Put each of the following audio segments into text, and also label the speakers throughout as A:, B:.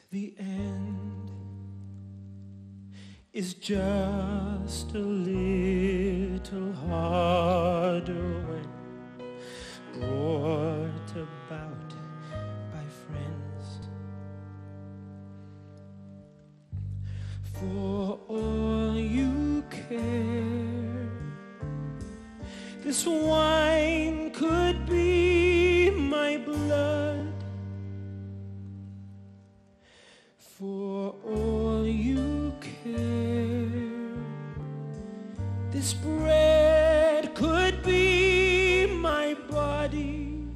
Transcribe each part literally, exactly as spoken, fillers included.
A: The end is just a little harder when brought about by friends. For all you care, this wine could be my blood. For all you care, this bread could be my body.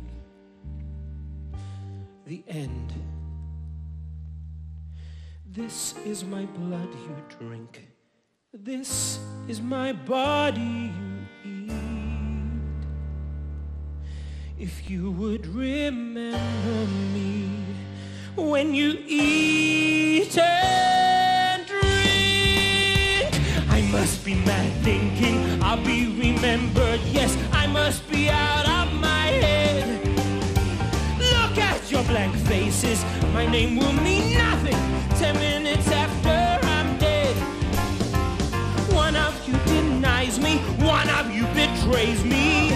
A: The end. This is my blood you drink. This is my body you eat. If you would remember me when you eat and drink. I must be mad thinking I'll be remembered. Yes, I must be out of my head. Look at your blank faces. My name will mean nothing ten minutes after I'm dead. One of you denies me, one of you betrays me.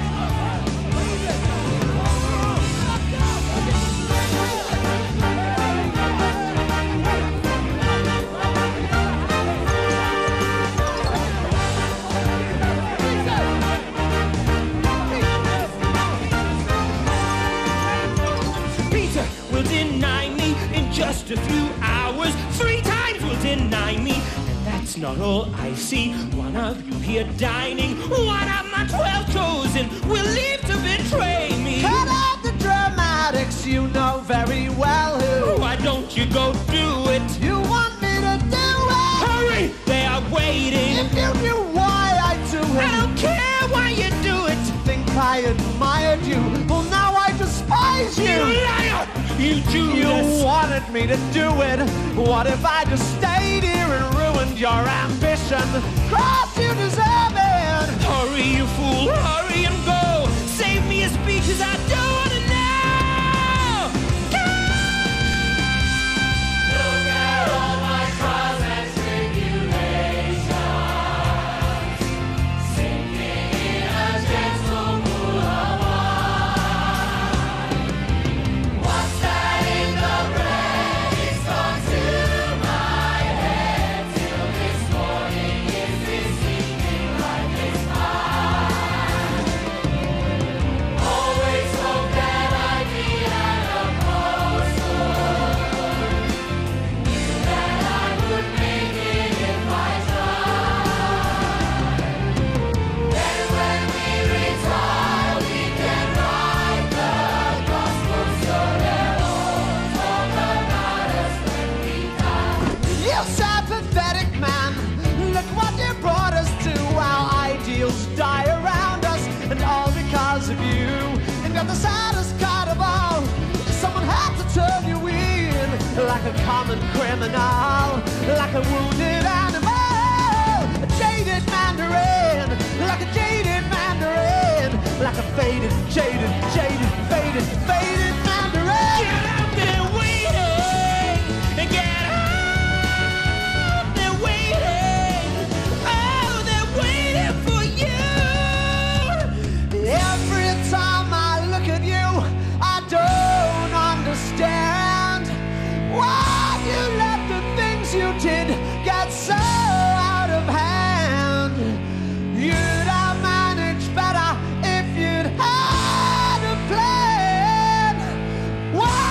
A: Just a few hours, three times will deny me. And that's not all I see. One of you here dining, one of my twelve chosen will leave to betray me.
B: Cut out the dramatics, you know very well who.
A: Why don't you go do it?
B: You want me to do it?
A: Hurry, they are waiting.
B: If you knew why I do it,
A: I don't care why you do it.
B: Think I admired you, well now I despise you.
A: You liar! You Judas!
B: You wanted me to do it. What if I just stayed here and ruined your ambition? Cross, you deserve it.
A: Hurry, you fool! Hurry and go! Save me a speech, 'cause I don't want to know! Go!
C: Look at all my trials and tribulations, sinking in a gentle pool of wine. What's that in the bread? It's gone to my head till this morning. Is this sleeping like this mine? Always hope that I'd be an apostle. Knew that I would make it if I tried. Then when we retire, we can write the gospel so they won't talk about us when we die.
B: You sympathetic man, look what you brought us to. Our ideals die around us, and all because of you. And you're the saddest kind of all. Someone had to turn you in, like a common criminal, like a wounded animal, a jaded mandarin, like a jaded mandarin, like a faded, jaded, jaded, faded, faded mandarin.
A: Get out there waiting! And get out there waiting! Oh, they're waiting for you!
B: Every time I look at you, I don't understand why you let the things you did get so out of hand. You'd have managed better if you'd had a plan. Why?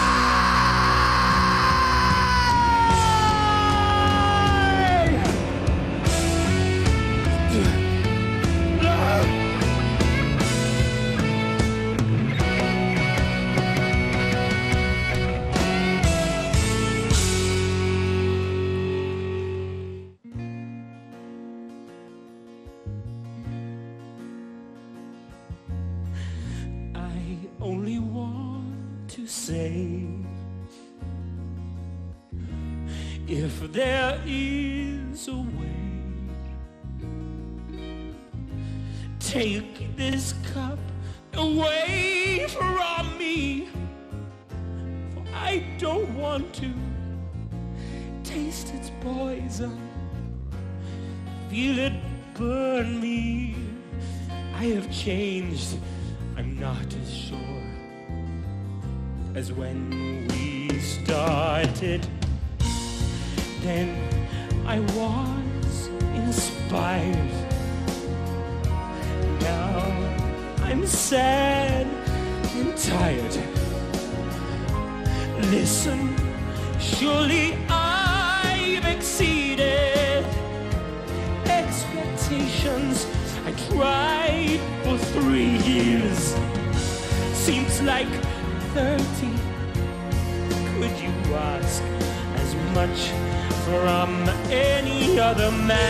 A: I only want to say, if there is a way, take this cup away from me, for I don't want to taste its poison, feel it burn me. I have changed, I'm not as sure as when we started. Then I was inspired. Now I'm sad and tired. Listen, surely I've exceeded expectations. I tried for three years. Seems like thirty. Could you ask as much from any other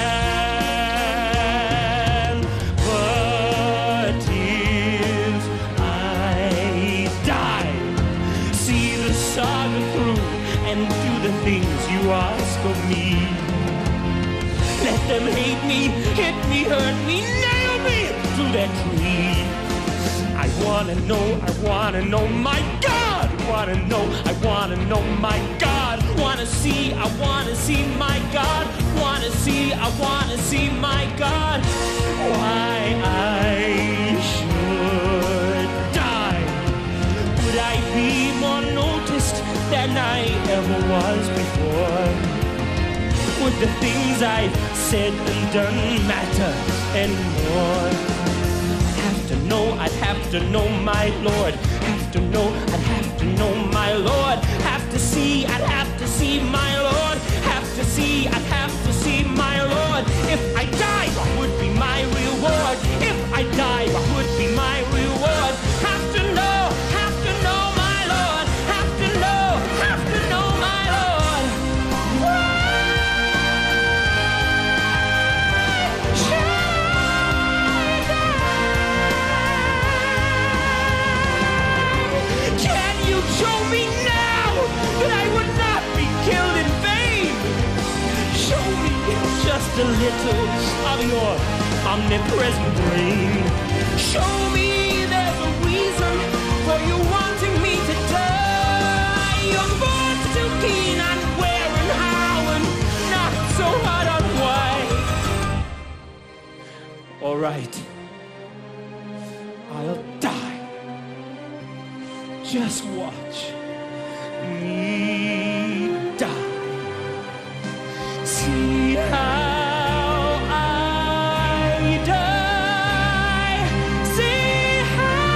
A: man? But if I die, see the saga through and do the things you ask of me. Let them hate me, hit me, hurt me, nail me to their tree. I wanna know, I wanna know, my God, wanna know, I wanna know, my God, wanna see, I wanna see, my God, wanna see, I wanna see, my God, why I should die. Would I be more noticed than I ever was before? Would the things I've said and done matter anymore? Have to know, I'd have to know, my Lord. Have to know, I'd have to know, my Lord. Have to see, I'd have to see, my Lord. Have to see, I'd have to see, my Lord. If I die, what would be my reward? If I die, what would be my reward? Have to know, have to know, my Lord. Have to know, have to know, my Lord. Can you show me now that I would not be killed in vain? Show me just a little of your omnipresent brain. Show me there's a reason for you wanting me to die. Your thoughts too keen on where and how and not so hard on why. All right, I'll die. Just watch me die. See how I die. See how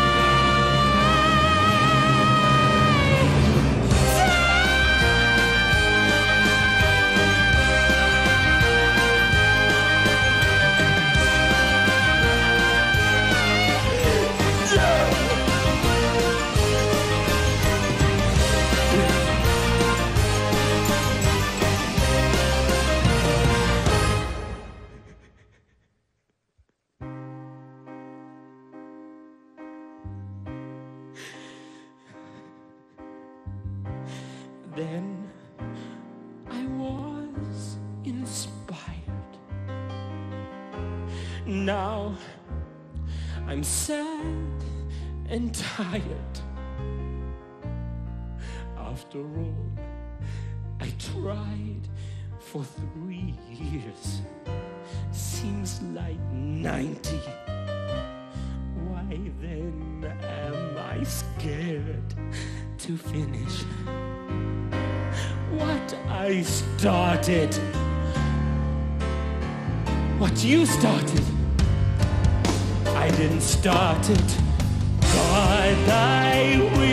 A: then I was inspired. Now I'm sad and tired. After all, I tried for three years. Seems like ninety. Why then am I scared to finish what I started? What you started, I didn't start it. God, I will.